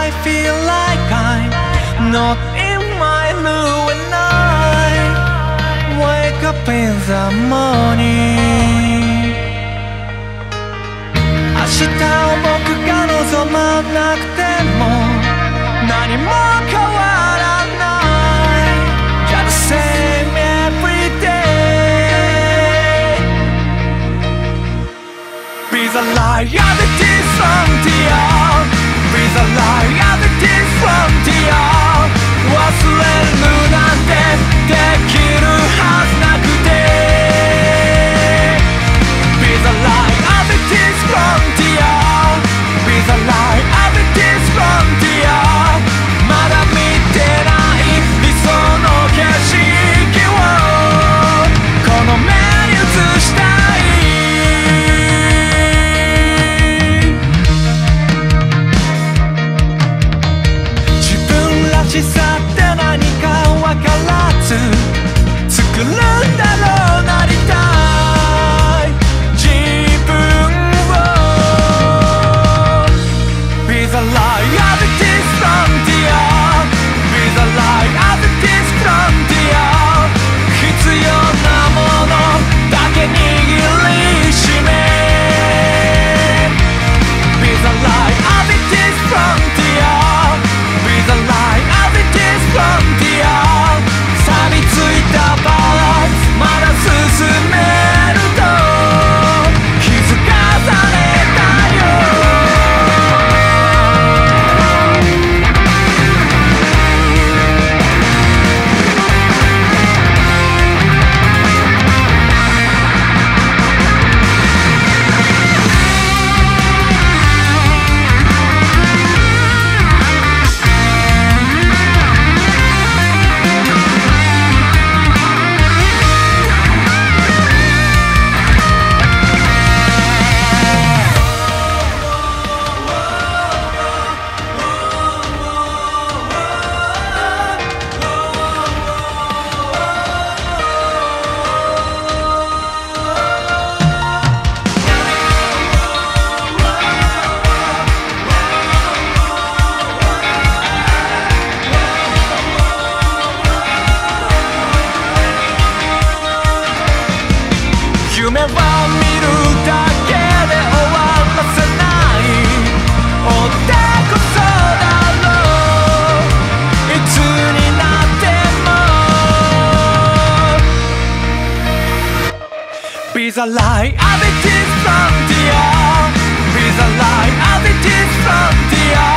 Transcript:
I feel like I'm not in my room and I wake up in the morning 明日を僕が望まなくても何も変わらない Just same every day Be the light of this frontier Be the light of this frontier 忘れるなんてできるはずなくて Be the light of this frontier Be the light of this frontier まだ見てない理想の景色をこの目に映したい自分らしさって何かわからず作るんだろうなりたい自分を Be the light of this frontier Be the light of this frontier 必要なものだけ握りしめ Be the light of this frontier Be the light of this frontier 錆びついたバランスまだ進めると気づかされたよ夢は見るだけで終わらせない追ってこそだろういつになっても Be the light of this frontier Be the light of this frontier